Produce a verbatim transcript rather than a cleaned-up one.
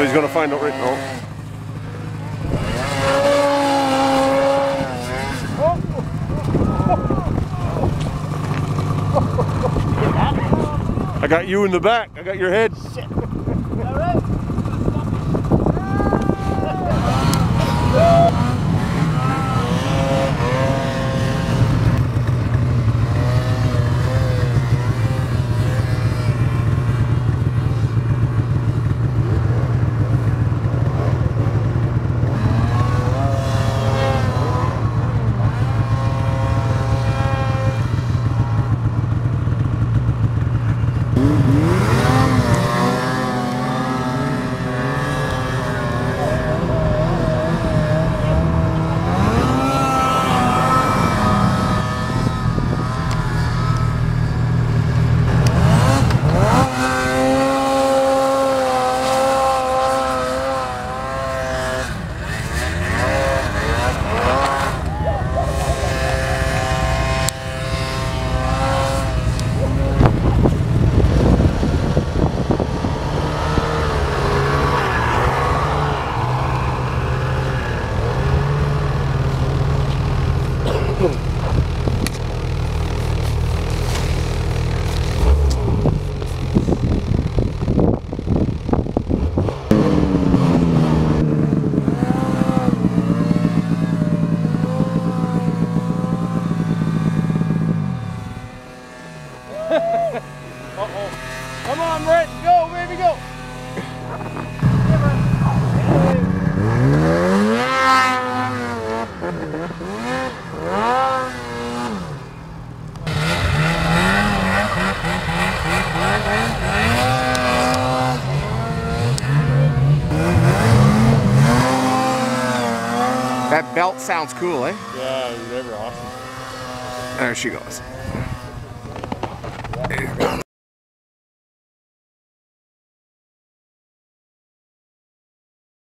So he's going to find out right now. I got you in the back. I got your head. Shit. All right. Uh-oh. Come on, Brett. Go, baby, go. That belt sounds cool, eh? Yeah, they were awesome. There she goes.